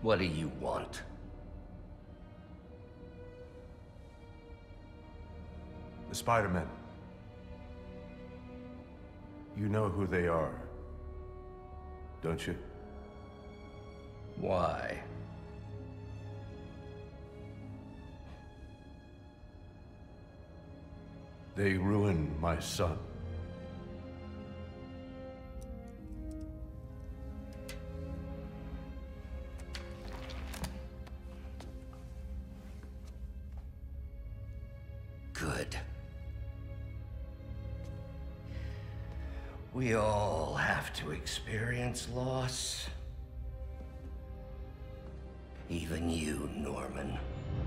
What do you want? The Spider-Men. You know who they are, don't you? Why? They ruined my son. Good. We all have to experience loss. Even you, Norman.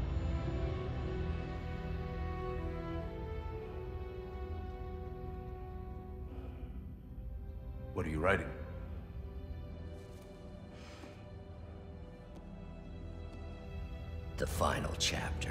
What are you writing? The final chapter.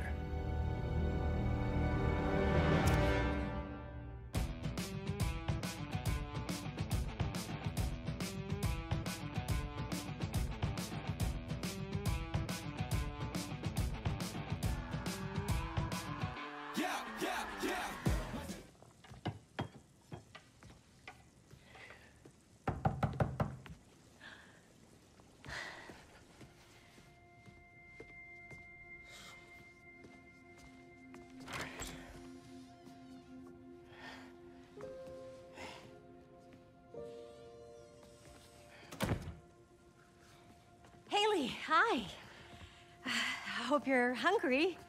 Haley, hi. I hope you're hungry.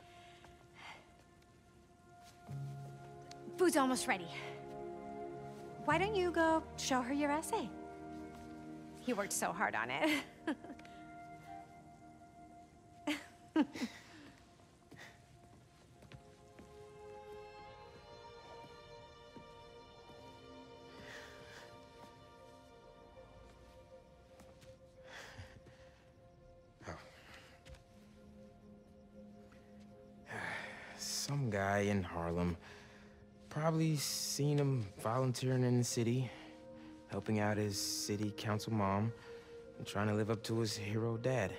Food's almost ready. Why don't you go show her your essay? You worked so hard on it. Some guy in Harlem. Probably seen him volunteering in the city, helping out his city council mom, and trying to live up to his hero dad.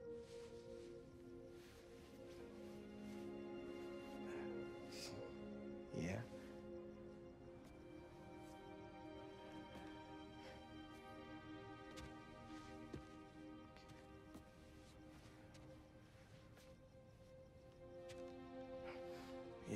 Yeah. Yeah.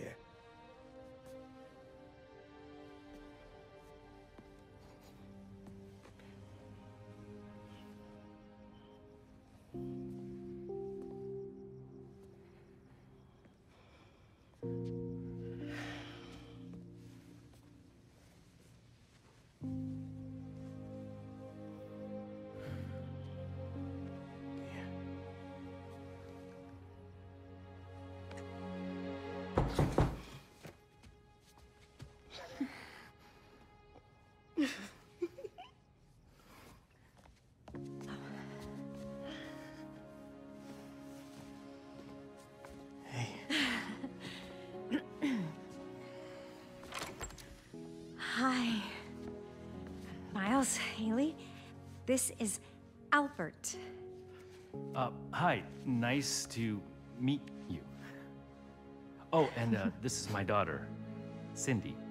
Hi. Miles, Haley, this is Albert. Hi. Nice to meet you. Oh, and this is my daughter, Cindy.